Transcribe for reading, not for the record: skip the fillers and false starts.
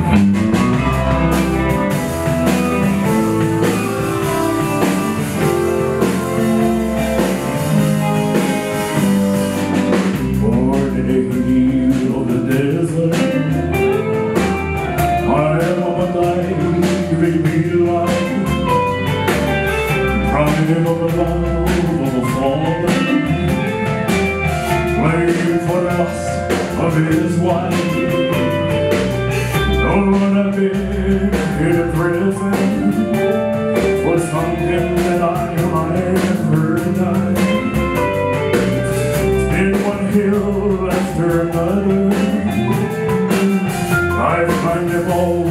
Crying on the love of a fallen, waiting for the loss of his wife. Lord, I've been in a prison for something that I might have heard tonight. It's been one hill after another, I find them all